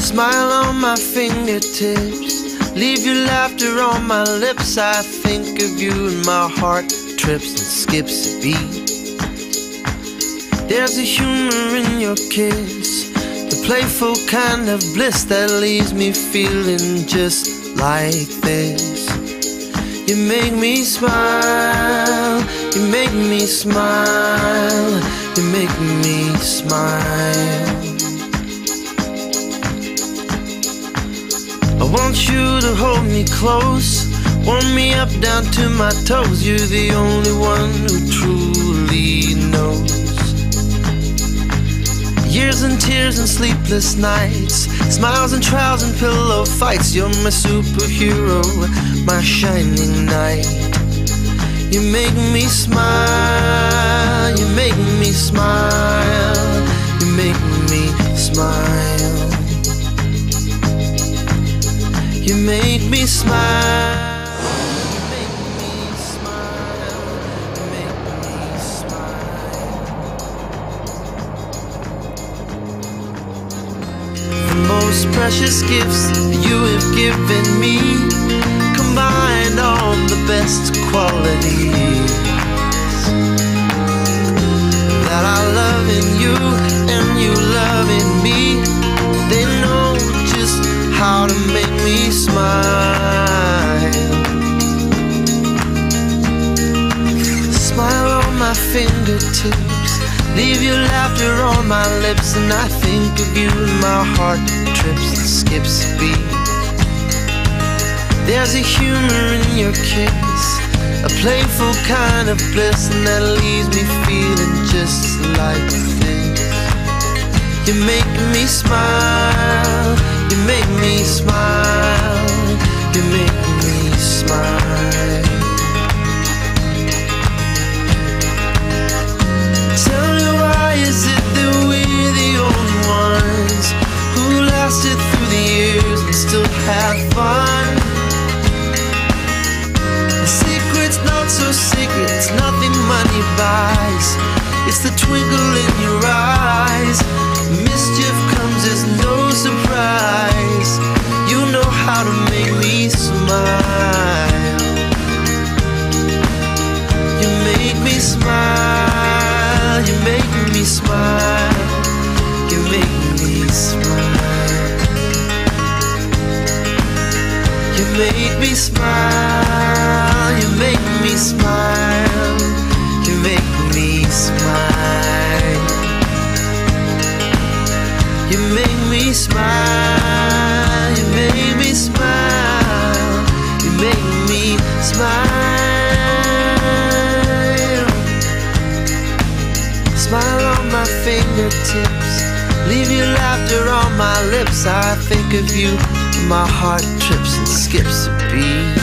Smile on my fingertips, leave your laughter on my lips. I think of you and my heart trips and skips a beat. There's a humor in your kiss, the playful kind of bliss that leaves me feeling just like this. You make me smile, you make me smile, you make me smile. I want you to hold me close, warm me up down to my toes. You're the only one who truly knows. Years and tears and sleepless nights, smiles and trials and pillow fights. You're my superhero, my shining knight. You make me smile, you make me smile, you make me smile. You make me smile. Most precious gifts you have given me, combined all the best qualities that I love in you and you love in me. They know just how to make me smile. Smile on my fingertips, leave your laughter on my lips. And I think of you and my heart trips and skips a beat. There's a humor in your kiss, a playful kind of bliss, and that leaves me feeling just like this. You make me smile, you make me smile, you make me smile. Tell me, why is it that we're the only ones who lasted through the years and still have fun? The secret's not so secret, it's nothing money buys. It's the twinkle in your eyes. Mischief comes as no surprise. You know how to make me smile. You make me smile, you make me smile, you make me smile. You make me smile, you make me smile, you make me smile. You make me smile, you make me smile, you make me smile. Smile on my fingertips, leave your laughter on my lips. I think of you, my heart trips and skips a beat.